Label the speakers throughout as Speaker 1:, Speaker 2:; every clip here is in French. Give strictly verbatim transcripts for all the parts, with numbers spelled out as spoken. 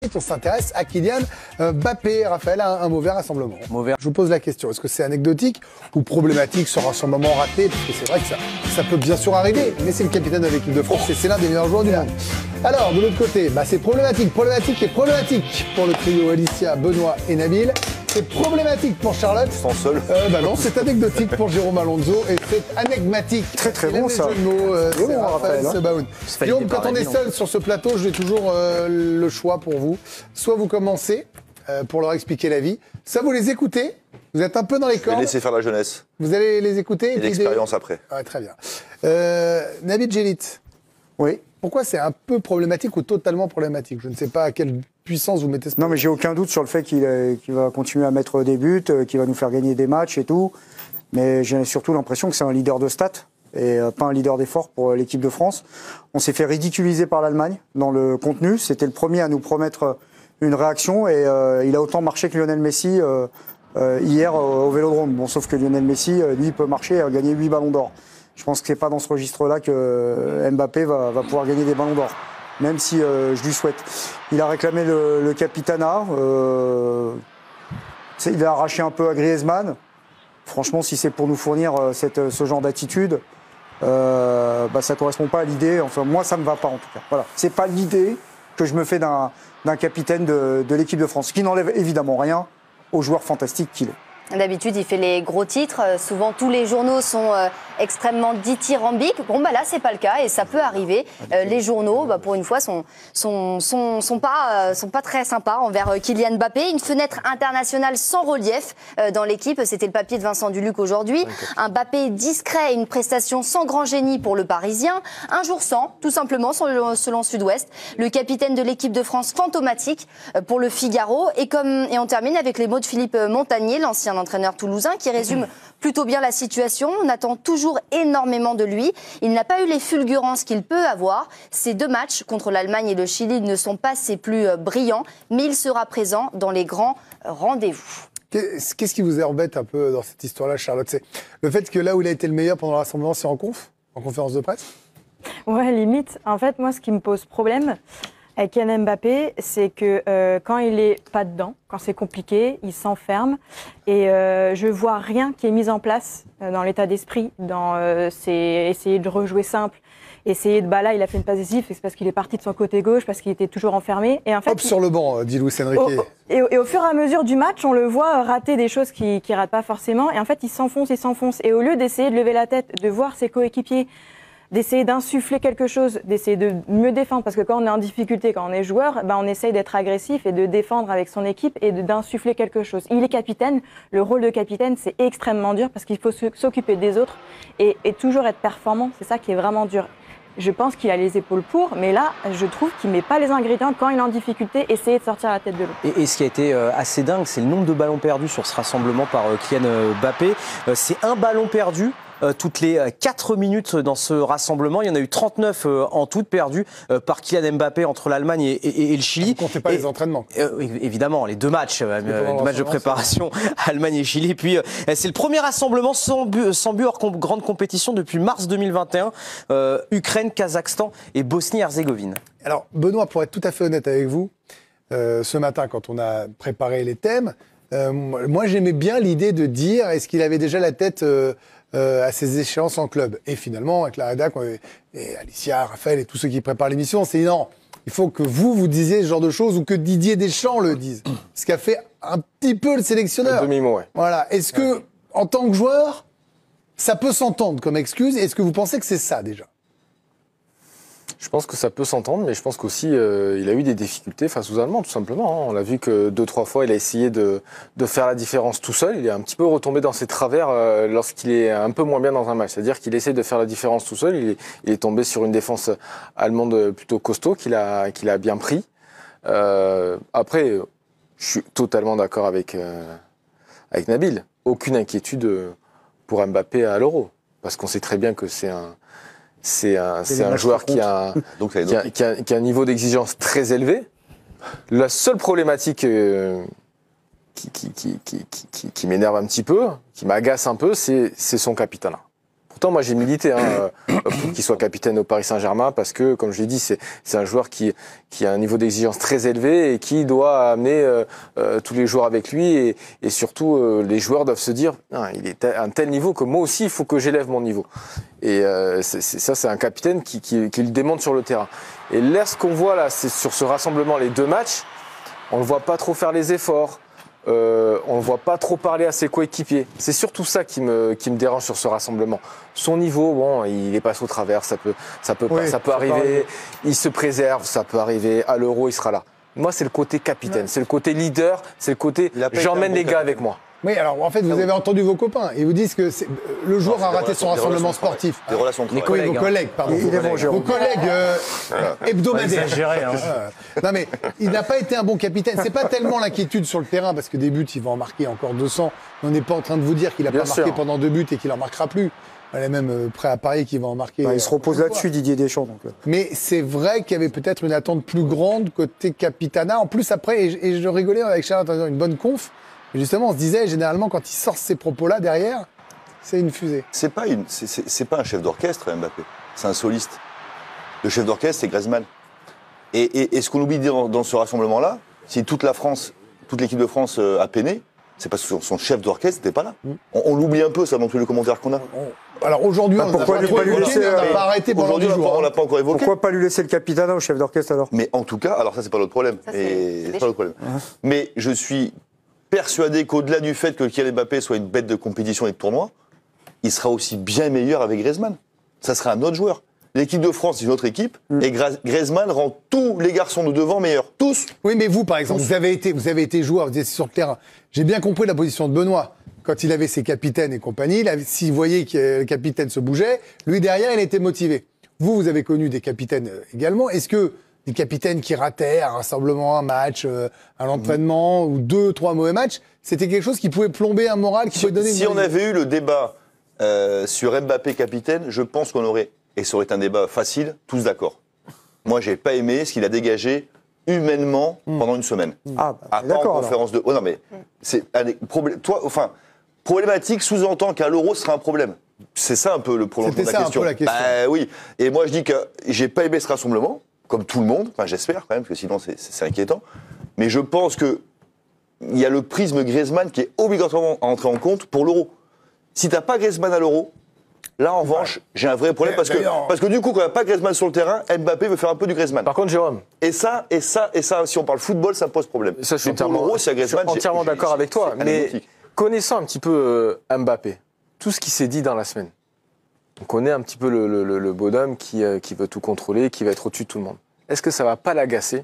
Speaker 1: On s'intéresse à Kylian Mbappé. Raphaël a un, un mauvais rassemblement.
Speaker 2: Mauvais.
Speaker 1: Je vous pose la question, est-ce que c'est anecdotique ou problématique ce rassemblement raté? Parce que c'est vrai que ça, ça peut bien sûr arriver, mais c'est le capitaine de l'équipe de France et c'est l'un des meilleurs joueurs du monde. Alors, de l'autre côté, bah, c'est problématique, problématique et problématique pour le trio Alicia, Benoît et Nabil. C'est problématique pour Charlotte.
Speaker 3: Sans seul.
Speaker 1: Euh, bah non, c'est anecdotique pour Jérôme Alonso et c'est anecmatique.
Speaker 4: Très très bon ça.
Speaker 1: Jeux de mots, euh,
Speaker 4: C'est
Speaker 1: c'est
Speaker 4: bon,
Speaker 1: Raphaël
Speaker 4: Raphaël, hein.
Speaker 1: Sebaoun. Guillaume, quand on est seul sur ce plateau, j'ai toujours euh, le choix pour vous. Soit vous commencez euh, pour leur expliquer la vie, soit vous les écoutez. Vous êtes un peu dans les
Speaker 3: Je vais
Speaker 1: cordes.
Speaker 3: laisser faire la jeunesse.
Speaker 1: Vous allez les écouter.
Speaker 3: Et l'expérience après.
Speaker 1: Ouais, très bien. Euh, Nabil Djellit.
Speaker 4: Oui.
Speaker 1: Pourquoi c'est un peu problématique ou totalement problématique? Je ne sais pas à quelle puissance vous mettez ce
Speaker 4: Non, mais j'ai aucun doute sur le fait qu'il euh, qu'il va continuer à mettre des buts, euh, qu'il va nous faire gagner des matchs et tout. Mais j'ai surtout l'impression que c'est un leader de stats et euh, pas un leader d'effort pour euh, l'équipe de France. On s'est fait ridiculiser par l'Allemagne dans le contenu. C'était le premier à nous promettre une réaction et euh, il a autant marché que Lionel Messi euh, euh, hier au, au Vélodrome. Bon, sauf que Lionel Messi, euh, lui, peut marcher et a gagné huit ballons d'or. Je pense que c'est pas dans ce registre-là que Mbappé va, va pouvoir gagner des ballons d'or, même si euh, je lui souhaite. Il a réclamé le, le capitanat, euh, il a arraché un peu à Griezmann. Franchement, si c'est pour nous fournir euh, cette, ce genre d'attitude, euh, bah, ça correspond pas à l'idée. Enfin, moi, ça me va pas en tout cas. Voilà, c'est pas l'idée que je me fais d'un d'un capitaine de, de l'équipe de France, ce qui n'enlève évidemment rien au joueur fantastique qu'il est.
Speaker 5: D'habitude, il fait les gros titres. Euh, souvent, tous les journaux sont euh, extrêmement dithyrambiques. Bon, bah là, c'est pas le cas et ça peut arriver. Euh, les journaux, bah, pour une fois, sont sont sont, sont pas euh, sont pas très sympas envers euh, Kylian Mbappé. Une fenêtre internationale sans relief euh, dans l'équipe. C'était le papier de Vincent Duluc aujourd'hui. Un Mbappé discret, une prestation sans grand génie pour le Parisien. Un jour sans, tout simplement, selon, selon Sud-Ouest. Le capitaine de l'équipe de France fantomatique euh, pour le Figaro. Et comme et on termine avec les mots de Philippe Montagnier, l'ancien entraîneur toulousain, qui résume plutôt bien la situation. On attend toujours énormément de lui. Il n'a pas eu les fulgurances qu'il peut avoir. Ces deux matchs contre l'Allemagne et le Chili ne sont pas ses plus brillants, mais il sera présent dans les grands rendez-vous.
Speaker 1: Qu'est-ce qui vous embête un peu dans cette histoire-là, Charlotte? C'est le fait que là où il a été le meilleur pendant le rassemblement, c'est en conf, en conférence de presse?
Speaker 6: Ouais, limite. En fait, moi, ce qui me pose problème avec Kylian Mbappé, c'est que euh, quand il est pas dedans, quand c'est compliqué, il s'enferme et euh, je vois rien qui est mis en place euh, dans l'état d'esprit, dans euh, c'est essayer de rejouer simple, essayer de bah là il a fait une passe décisive, c'est parce qu'il est parti de son côté gauche, parce qu'il était toujours enfermé et en fait
Speaker 1: hop sur le banc, dit Luis Enrique.
Speaker 6: Au, et, et au fur et à mesure du match, on le voit rater des choses qui qui ratent pas forcément et en fait il s'enfonce, il s'enfonce et au lieu d'essayer de lever la tête, de voir ses coéquipiers, d'essayer d'insuffler quelque chose, d'essayer de mieux défendre. Parce que quand on est en difficulté, quand on est joueur, ben on essaye d'être agressif et de défendre avec son équipe et de, d'insuffler quelque chose. Il est capitaine. Le rôle de capitaine, c'est extrêmement dur parce qu'il faut s'occuper des autres et, et toujours être performant. C'est ça qui est vraiment dur. Je pense qu'il a les épaules pour, mais là, je trouve qu'il met pas les ingrédients quand il est en difficulté, essayer de sortir la tête de l'eau.
Speaker 2: Et, et ce qui a été euh, assez dingue, c'est le nombre de ballons perdus sur ce rassemblement par euh, Kylian Mbappé. Euh, c'est un ballon perdu Euh, toutes les euh, quatre minutes dans ce rassemblement. Il y en a eu trente-neuf euh, en tout perdus euh, par Kylian Mbappé entre l'Allemagne et, et, et le Chili.
Speaker 1: Vous ne comptez pas
Speaker 2: et,
Speaker 1: les entraînements.
Speaker 2: euh, Évidemment, les deux matchs, euh, deux matchs de préparation, Allemagne et Chili. Puis euh, c'est le premier rassemblement sans but, sans but hors com- grande compétition depuis mars deux mille vingt et un. Euh, Ukraine, Kazakhstan et Bosnie-Herzégovine.
Speaker 1: Alors, Benoît, pour être tout à fait honnête avec vous, euh, ce matin, quand on a préparé les thèmes, euh, moi, j'aimais bien l'idée de dire est-ce qu'il avait déjà la tête euh, Euh, à ses échéances en club. Et finalement, avec la rédac, et Alicia, Raphaël et tous ceux qui préparent l'émission, on s'est dit non, il faut que vous, vous disiez ce genre de choses ou que Didier Deschamps le dise. Ce qu'a fait un petit peu le sélectionneur.
Speaker 3: Demi-mot, ouais.
Speaker 1: Voilà. Est-ce que, ouais. en tant que joueur, ça peut s'entendre comme excuse? Est-ce que vous pensez que c'est ça déjà?
Speaker 7: Je pense que ça peut s'entendre, mais je pense qu'aussi euh, il a eu des difficultés face aux Allemands, tout simplement. Hein. On l'a vu que deux, trois fois, il a essayé de, de faire la différence tout seul. Il est un petit peu retombé dans ses travers euh, lorsqu'il est un peu moins bien dans un match. C'est-à-dire qu'il essaie de faire la différence tout seul. Il est, il est tombé sur une défense allemande plutôt costaud qu'il a, qu'il a bien pris. Euh, après, je suis totalement d'accord avec, euh, avec Nabil. Aucune inquiétude pour Mbappé à l'Euro. Parce qu'on sait très bien que c'est un... C'est un, c'est un joueur qui a, Donc, qui, a, qui, a, qui a un niveau d'exigence très élevé. La seule problématique euh, qui, qui, qui, qui, qui, qui m'énerve un petit peu, qui m'agace un peu, c'est, c'est son capitanat. pourtant, moi, j'ai milité hein, pour qu'il soit capitaine au Paris Saint-Germain parce que, comme je l'ai dit, c'est c'est un joueur qui qui a un niveau d'exigence très élevé et qui doit amener euh, euh, tous les joueurs avec lui et, et surtout euh, les joueurs doivent se dire, ah, il est à un tel niveau que moi aussi, il faut que j'élève mon niveau. Et euh, c'est, c'est, ça, c'est un capitaine qui, qui, qui le démontre sur le terrain. Et là, ce qu'on voit là, c'est sur ce rassemblement, les deux matchs, on le voit pas trop faire les efforts. Euh, on ne voit pas trop parler à ses coéquipiers. C'est surtout ça qui me, qui me dérange sur ce rassemblement. Son niveau, bon, il est passé au travers, ça peut, ça peut,
Speaker 1: Oui,
Speaker 7: pas, ça peut
Speaker 1: ça
Speaker 7: arriver.
Speaker 1: peut arriver.
Speaker 7: Il se préserve, ça peut arriver. À l'Euro, il sera là. Moi, c'est le côté capitaine, c'est le côté leader, c'est le côté
Speaker 3: Il a pas été
Speaker 7: j'emmène
Speaker 3: un
Speaker 7: les
Speaker 3: bon
Speaker 7: gars
Speaker 3: capitaine.
Speaker 7: avec moi.
Speaker 1: Oui, alors en fait, vous avez entendu vos copains. Ils vous disent que c'est- le joueur
Speaker 3: Non,
Speaker 1: a
Speaker 3: c'est des
Speaker 1: raté son
Speaker 3: relations- des
Speaker 1: rassemblement
Speaker 3: relations de travail.
Speaker 1: sportif.
Speaker 3: Des relations de
Speaker 2: Les
Speaker 3: travail.
Speaker 1: Oui, vos
Speaker 2: collègues, hein.
Speaker 1: collègues, pardon.
Speaker 4: Il est bon,
Speaker 1: Vos
Speaker 4: Jérôme.
Speaker 1: collègues euh, hebdomadaires.
Speaker 8: exagéré, hein.
Speaker 1: Euh, non mais il n'a pas été un bon capitaine. C'est pas tellement l'inquiétude sur le terrain parce que des buts, il va en marquer encore deux cents. On n'est pas en train de vous dire qu'il a
Speaker 7: Bien
Speaker 1: pas marqué
Speaker 7: sûr.
Speaker 1: pendant deux buts et qu'il en marquera plus. Elle est même euh, prêt à parier qu'il va en marquer.
Speaker 4: Bah, il se
Speaker 1: euh,
Speaker 4: repose
Speaker 1: une
Speaker 4: là-dessus,
Speaker 1: fois.
Speaker 4: Didier Deschamps. Donc, euh.
Speaker 1: Mais c'est vrai qu'il y avait peut-être une attente plus grande côté capitana. En plus après, et je, et je rigolais avec Charles en disant une bonne conf. Et justement, on se disait généralement quand il sort ces propos-là derrière, c'est une fusée.
Speaker 3: C'est pas une, c'est- c'est c'est pas un chef d'orchestre, Mbappé. C'est un soliste. Le chef d'orchestre, c'est Griezmann. Et, et, et ce qu'on oublie de dire dans, dans ce rassemblement-là, si toute la France, toute l'équipe de France euh, a peiné, c'est parce que son, son chef d'orchestre n'était pas là. On, on l'oublie un peu, ça, dans tous les commentaires qu'on a.
Speaker 1: On- Alors aujourd'hui,
Speaker 4: Bah,
Speaker 1: on n'a
Speaker 4: pourquoi
Speaker 1: pas
Speaker 4: lui
Speaker 1: trop
Speaker 4: pas lui
Speaker 1: évoqué,
Speaker 4: laisser,
Speaker 1: mais on n'a
Speaker 4: euh,
Speaker 1: pas arrêté pendant
Speaker 3: Aujourd'hui,
Speaker 1: dix
Speaker 3: on l'a
Speaker 1: jours.
Speaker 3: pas- on
Speaker 1: hein.
Speaker 3: l'a pas encore évoqué.
Speaker 4: Pourquoi pas lui laisser le capitana au chef d'orchestre alors?
Speaker 3: Mais en tout cas, alors ça, c'est pas notre problème.
Speaker 5: Ça, c'est-
Speaker 3: Et
Speaker 5: c'est
Speaker 3: c'est
Speaker 5: des
Speaker 3: pas notre problème. Mais je suis persuadé qu'au-delà du fait que Kylian Mbappé soit une bête de compétition et de tournoi, il sera aussi bien meilleur avec Griezmann. Ça sera un autre joueur. L'équipe de France, c'est une autre équipe, et Gra- Griezmann rend tous les garçons de devant meilleurs. Tous.
Speaker 1: Oui, mais vous, par exemple, vous avez été, vous avez été joueur, vous étiez sur le terrain. J'ai bien compris la position de Benoît. Quand il avait ses capitaines et compagnie, il avait- s'il voyait que le capitaine se bougeait, lui derrière, il était motivé. Vous, vous avez connu des capitaines euh, également. Est-ce que des capitaines qui rataient un rassemblement, un match, euh, un entraînement, ou deux, trois mauvais matchs, c'était quelque chose qui pouvait plomber un moral, qui
Speaker 3: Si,
Speaker 1: pouvait donner
Speaker 3: si
Speaker 1: une-
Speaker 3: on avait eu le débat euh, sur Mbappé capitaine, je pense qu'on aurait, et ça aurait été un débat facile, tous d'accord. Moi, j'ai pas aimé ce qu'il a dégagé humainement pendant une semaine.
Speaker 4: Ah, bah,
Speaker 3: Ah, pas en
Speaker 4: d'accord. alors.
Speaker 3: conférence de. Oh non, mais c'est un des problèmes. Toi, enfin, problématique sous-entend qu'à l'euro sera un problème. C'est ça un peu le prolongement
Speaker 1: C'était
Speaker 3: de la
Speaker 1: ça un
Speaker 3: question.
Speaker 1: peu la question.
Speaker 3: Bah oui. Et moi, je dis que j'ai pas aimé ce rassemblement, comme tout le monde. Enfin, j'espère quand même, parce que sinon c'est- c'est c'est inquiétant. Mais je pense que il y a le prisme Griezmann qui est obligatoirement à entrer en compte pour l'euro. Si t'as pas Griezmann à l'euro, là en revanche, j'ai un vrai problème parce que
Speaker 1: D'ailleurs-
Speaker 3: parce que du coup, quand il n'y a pas Griezmann sur le terrain, Mbappé veut faire un peu du Griezmann.
Speaker 7: Par contre, Jérôme,
Speaker 3: Et ça, et ça, et ça, si on parle football, ça pose problème.
Speaker 7: ça, je suis
Speaker 3: Mais pour
Speaker 7: entièrement,
Speaker 3: l'Euro, s'il y a
Speaker 7: je suis
Speaker 3: Griezmann, j'ai-
Speaker 7: entièrement
Speaker 3: j'ai-
Speaker 7: d'accord avec toi.
Speaker 3: c'est
Speaker 7: Mais
Speaker 3: anecdotique.
Speaker 7: connaissant un petit peu euh, Mbappé, tout ce qui s'est dit dans la semaine, on connaît un petit peu le, le, le- le bonhomme qui, euh, qui veut tout contrôler, qui va être au-dessus de tout le monde. Est-ce que ça va pas l'agacer?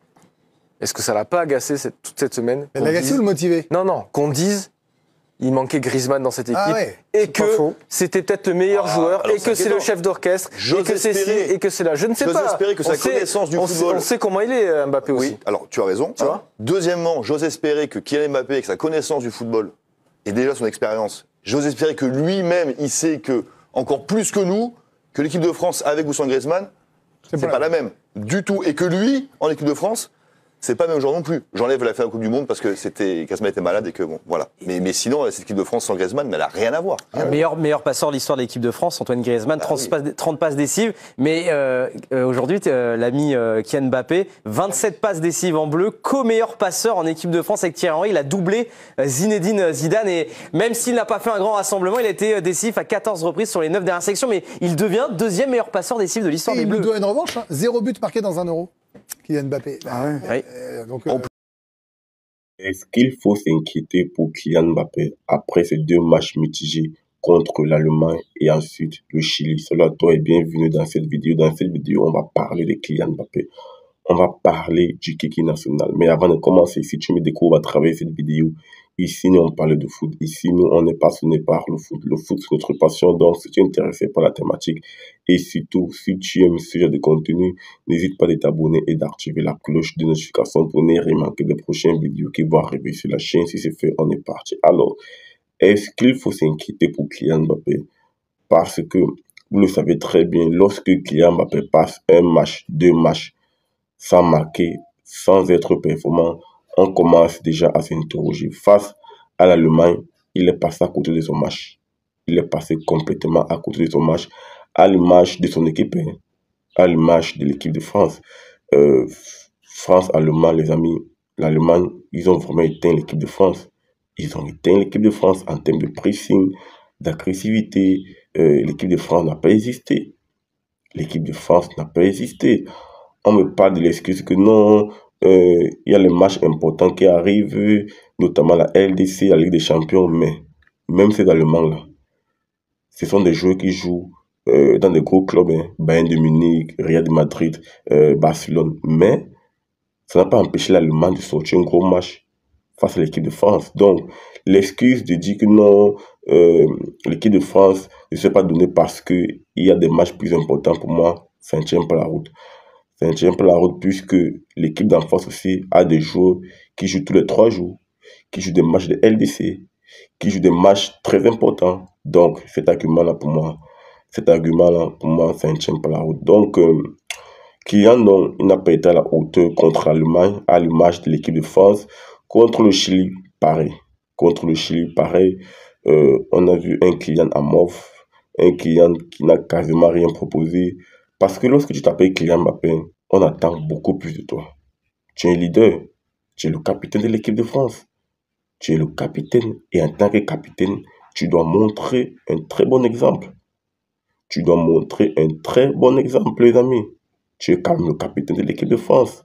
Speaker 7: Est-ce que ça l'a pas agacé cette- toute cette semaine
Speaker 1: Mais
Speaker 7: qu'on
Speaker 1: l'agacer
Speaker 7: dise-
Speaker 1: ou le motiver?
Speaker 7: Non, non, qu'on dise il manquait Griezmann dans cette équipe
Speaker 1: Ah ouais,
Speaker 7: et
Speaker 4: pas
Speaker 7: que
Speaker 4: faux.
Speaker 7: c'était peut-être le meilleur
Speaker 3: Ah,
Speaker 7: joueur
Speaker 3: alors
Speaker 7: et
Speaker 3: c'est
Speaker 7: que c'est le
Speaker 3: inquiétant.
Speaker 7: chef d'orchestre et
Speaker 3: J'ose
Speaker 7: que c'est ci
Speaker 3: espérer-
Speaker 7: et que c'est là. Je ne sais
Speaker 3: j'ose
Speaker 7: pas.
Speaker 3: espérer que sa
Speaker 7: On sait-
Speaker 3: connaissance du
Speaker 7: on sait-
Speaker 3: football-
Speaker 7: on sait comment il est euh, Mbappé aussi.
Speaker 3: Oui, alors tu as raison.
Speaker 7: Tu
Speaker 3: hein.
Speaker 7: vois
Speaker 3: Deuxièmement, j'ose espérer que Kylian Mbappé, avec sa connaissance du football et déjà son expérience, j'ose espérer que lui-même, il sait que, encore plus que nous, que l'équipe de France, avec ou sans Griezmann, c'est pas la même. Du tout. Et que lui, en équipe de France, c'est pas le même joueur non plus. J'enlève la fin de la Coupe du Monde parce que c'était Griezmann était malade et que bon, voilà. Mais, mais sinon, cette équipe de France sans Griezmann, mais elle a rien à voir. Rien à voir.
Speaker 2: Meilleur, meilleur passeur de l'histoire de l'équipe de France, Antoine Griezmann,
Speaker 3: Bah
Speaker 2: trente,
Speaker 3: oui.
Speaker 2: passes, trente passes décisives. Mais euh, euh, aujourd'hui, euh, l'ami euh, Kylian Mbappé, vingt-sept passes décisives en bleu, co-meilleur passeur en équipe de France avec Thierry Henry. Il a doublé euh, Zinedine Zidane. Et même s'il n'a pas fait un grand rassemblement, il a été euh, décisif à quatorze reprises sur les neuf dernières sections. Mais il devient deuxième meilleur passeur décisif de l'histoire
Speaker 1: Et
Speaker 2: des
Speaker 1: il nous
Speaker 2: Bleus.
Speaker 1: doit une revanche, hein. Zéro but marqué dans un euro. Kylian Mbappé.
Speaker 4: Ah ouais.
Speaker 2: Oui.
Speaker 1: Euh, donc,
Speaker 3: En
Speaker 1: euh,
Speaker 8: Est-ce qu'il faut s'inquiéter pour Kylian Mbappé après ces deux matchs mitigés contre l'Allemagne et ensuite le Chili? Salut à toi et bienvenue dans cette vidéo. Dans cette vidéo, on va parler de Kylian Mbappé. On va parler du kiki national. Mais avant de commencer, si tu me découvres à travers cette vidéo, ici, nous, on parle de foot. Ici, nous, on n'est passionné par le foot. Le foot, c'est notre passion. Donc, si tu es intéressé par la thématique et surtout, si tu aimes ce genre de contenu, n'hésite pas à t'abonner et d'activer la cloche de notification pour ne rien manquer des prochaines vidéos qui vont arriver sur la chaîne. Si c'est fait, on est parti. Alors, est-ce qu'il faut s'inquiéter pour Kylian Mbappé? Parce que, vous le savez très bien, lorsque Kylian Mbappé passe un match, deux matchs, sans marquer, sans être performant, on commence déjà à s'interroger. Face à l'Allemagne, il est passé à côté de son match. il est passé complètement à côté de son match, à l'image de son équipe, hein, à l'image de l'équipe de France. Euh, France-Allemagne, les amis, l'Allemagne, ils ont vraiment éteint l'équipe de France. Ils ont éteint l'équipe de France en termes de pressing, d'agressivité. Euh, l'équipe de France n'a pas existé. L'équipe de France n'a pas existé. On me parle de l'excuse que non, euh, il y a les matchs importants qui arrivent, notamment la L D C, la Ligue des Champions, mais même ces Allemands-là, ce sont des joueurs qui jouent euh, dans des gros clubs, hein, Bayern de Munich, Real de Madrid, euh, Barcelone, mais ça n'a pas empêché l'Allemagne de sortir un gros match face à l'équipe de France. Donc, l'excuse de dire que non, euh, l'équipe de France ne s'est pas donnée parce qu'il y a des matchs plus importants pour moi, ça ne tient pas la route. Ça ne tient pas la route puisque l'équipe d'en face aussi a des joueurs qui jouent tous les trois jours, qui jouent des matchs de L D C, qui jouent des matchs très importants. Donc, cet argument-là pour moi, cet argument-là pour moi, ça ne tient pas la route. Donc, euh, Kylian, non, il n'a pas été à la hauteur contre l'Allemagne, à l'image de l'équipe de France. Contre le Chili, pareil. Contre le Chili, pareil. Euh, on a vu un Kylian amorphe, un Kylian qui n'a quasiment rien proposé. Parce que lorsque tu t'appelles Kylian Mbappé, on attend beaucoup plus de toi. Tu es un leader. Tu es le capitaine de l'équipe de France. Tu es le capitaine. Et en tant que capitaine, tu dois montrer un très bon exemple. Tu dois montrer un très bon exemple, les amis. Tu es quand même le capitaine de l'équipe de France.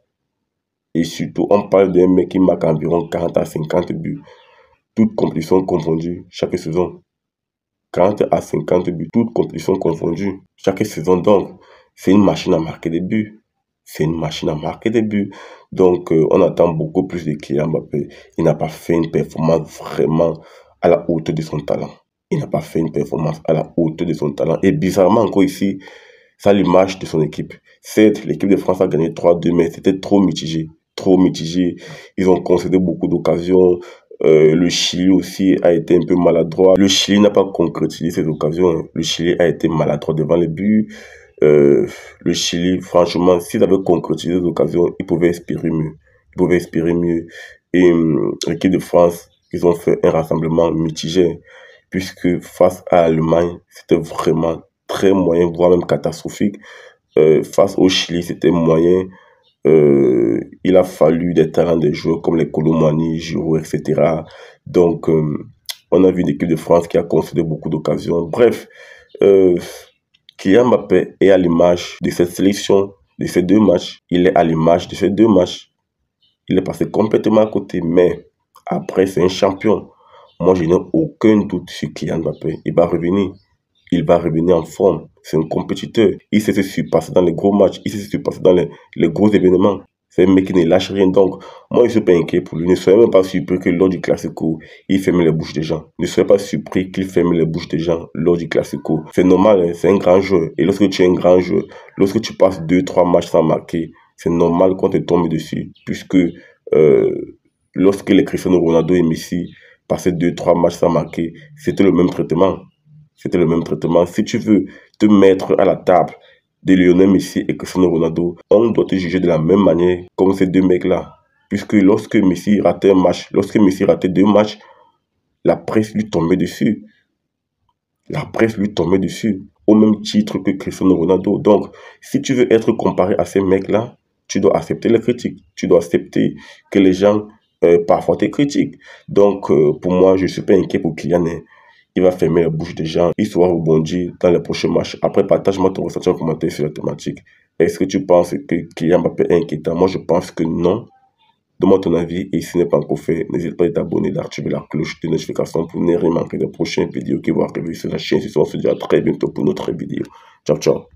Speaker 8: Et surtout, on parle d'un mec qui marque environ quarante à cinquante buts, toutes compétitions confondues, chaque saison. quarante à cinquante buts, toutes compétitions confondues, chaque saison. Donc, c'est une machine à marquer des buts. C'est une machine à marquer des buts. Donc, euh, on attend beaucoup plus de Kylian Mbappé. Il n'a pas fait une performance vraiment à la hauteur de son talent. Il n'a pas fait une performance à la hauteur de son talent. Et bizarrement, encore ici, ça a l'image de son équipe. Certes, l'équipe de France a gagné trois deux, mais c'était trop mitigé. Trop mitigé. Ils ont concédé beaucoup d'occasions. Euh, le Chili aussi a été un peu maladroit. Le Chili n'a pas concrétisé ces occasions. Le Chili a été maladroit devant les buts. Euh, le Chili, franchement, s'ils avaient concrétisé les occasions, ils pouvaient espérer mieux. Ils pouvaient espérer mieux. Et euh, l'équipe de France, ils ont fait un rassemblement mitigé. Puisque face à l'Allemagne, c'était vraiment très moyen, voire même catastrophique. Euh, face au Chili, c'était moyen. Euh, il a fallu des talents des joueurs comme les Kolo Muani, Giroud, et cetera. Donc, euh, on a vu une équipe de France qui a concédé beaucoup d'occasions. Bref, euh, Kylian Mbappé est à l'image de cette sélection, de ces deux matchs. Il est à l'image de ces deux matchs. Il est passé complètement à côté, mais après, c'est un champion. Moi, je n'ai aucun doute sur Kylian Mbappé. Il va revenir. Il va revenir en forme. C'est un compétiteur. Il sait se surpasser dans les gros matchs. Il sait se surpasser dans les, les gros événements. C'est un mec qui ne lâche rien. Donc, moi, je ne suis pas inquiet pour lui. Ne soyez même pas surpris que lors du Classico, il ferme les bouches des gens. Ne soyez pas surpris qu'il ferme les bouches des gens lors du Classico. C'est normal, hein? C'est un grand joueur. Et lorsque tu es un grand joueur, lorsque tu passes deux, trois matchs sans marquer, c'est normal qu'on te tombe dessus. Puisque euh, lorsque les Cristiano Ronaldo et Messi passaient deux, trois matchs sans marquer, c'était le même traitement. C'était le même traitement. Si tu veux te mettre à la table de Lionel Messi et Cristiano Ronaldo, on doit te juger de la même manière comme ces deux mecs-là. Puisque lorsque Messi ratait un match, lorsque Messi ratait deux matchs, la presse lui tombait dessus. La presse lui tombait dessus, au même titre que Cristiano Ronaldo. Donc, si tu veux être comparé à ces mecs-là, tu dois accepter les critiques. Tu dois accepter que les gens, euh, parfois, te critiquent. Donc, euh, pour moi, je ne suis pas inquiet pour Kylian. Il va fermer la bouche des gens. Il sera rebondi dans les prochains matchs. Après, partage-moi ton ressenti en commentaire sur la thématique. Est-ce que tu penses que Kylian Mbappé est inquiétant? Moi, je pense que non. Donne-moi ton avis. Et si ce n'est pas encore fait, n'hésite pas à t'abonner, d'activer la cloche de notification pour ne rien manquer des prochaines vidéos qui vont arriver sur la chaîne. On se dit à très bientôt pour notre vidéo. Ciao, ciao.